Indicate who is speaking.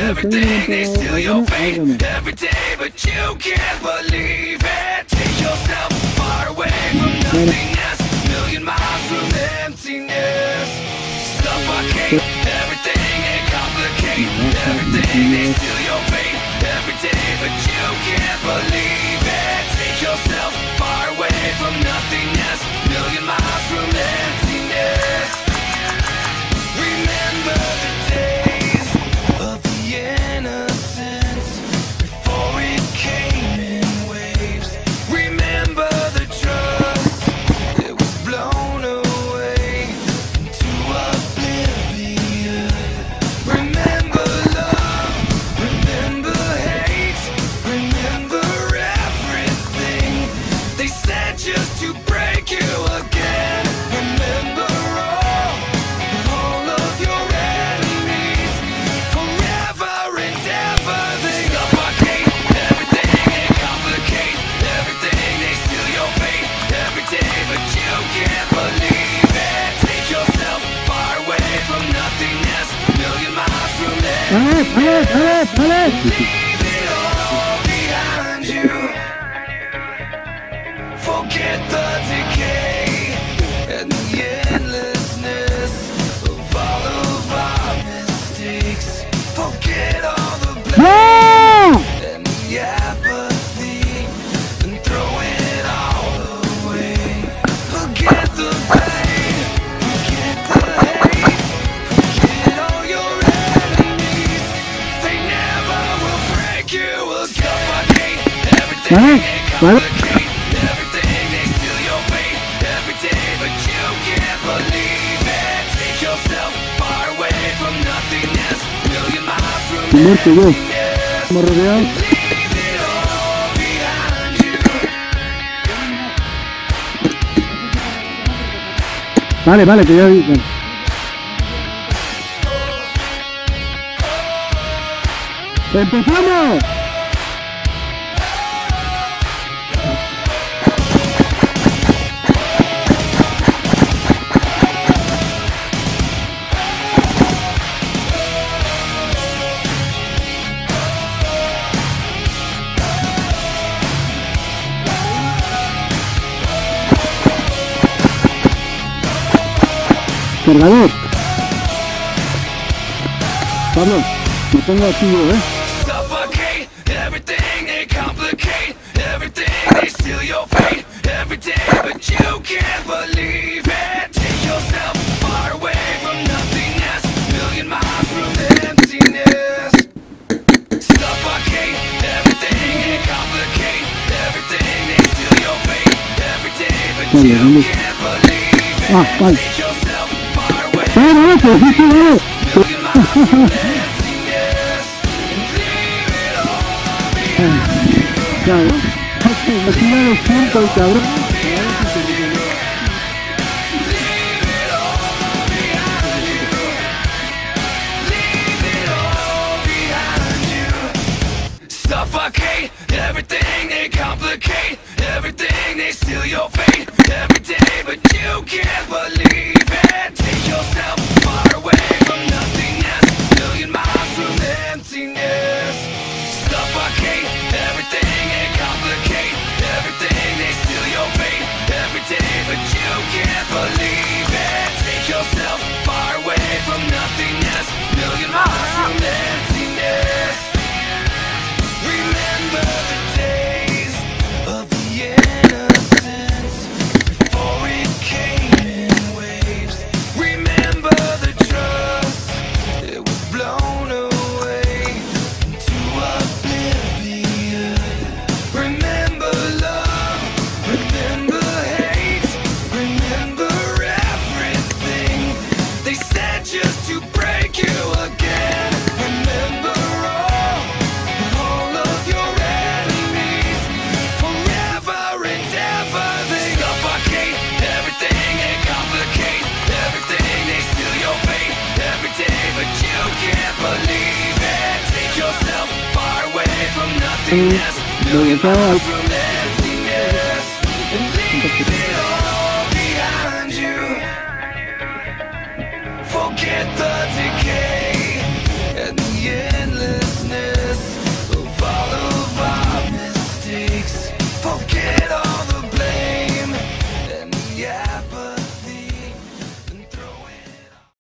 Speaker 1: everything, they steal your faith every day, but you can't believe it. Take yourself far away from nothingness, million miles from emptiness. Suffocate everything and complicate everything, they steal your faith every day, but you can't believe it. Take yourself far away from nothingness, million miles from emptiness. Remember the days of the innocence before it came in waves. Remember the trust that was blown away into oblivion. Remember love, remember hate, remember everything they said just to break you again. Remember all of your enemies, forever and ever. They suffocate everything and complicate everything, they steal your faith every day, but you can't believe it. Take yourself far away from nothingness, million miles from emptiness. Leave it all behind you. Forget the decay and the endlessness of all of our mistakes. Forget all the blame and the apathy and throw it all away. Forget the pain, forget the hate, forget all your enemies. They never will break you. Will suffocate everything and complicate everything, they steal your faith every day, but you can't believe it. Take yourself far away from nothingness, million miles from emptiness. Leave it all behind you.
Speaker 2: Vale, que ya vi. Bueno. ¡Empezamos! Cargador. Pablo, me pongo aquí yo,
Speaker 1: Suffocate everything, they complicate everything, they steal your fate every day, but you can't believe it. Take yourself far away from nothingness, million miles from emptiness. Suffocate everything, they complicate everything, they steal your fate every day, but you can't believe it. Take yourself far away from nothingness, million miles from emptiness. Leave it all behind you.
Speaker 2: cabrón. Aquí va los puntos, cabrón.
Speaker 1: Suffocate everything, they complicate everything, they steal your fate every day, but you can't believe it. Take yourself far away from nothingness, million miles from emptiness. Suffocate everything, they complicate everything, they steal your fate every day, but you can't believe it. Take yourself far away from nothingness, million miles from emptiness. Remember the days of the innocence before it came in waves. Remember the trust that was blown away into oblivion. Remember love, remember hate, remember everything they said just to break you again. Remember all of your enemies, forever and ever. They suffocate everything and complicate everything, they steal your fate every day, but you can't believe it. Take yourself far away from nothingness, million miles from emptiness, and leave it all behind you. Forget the decay and the endless forget all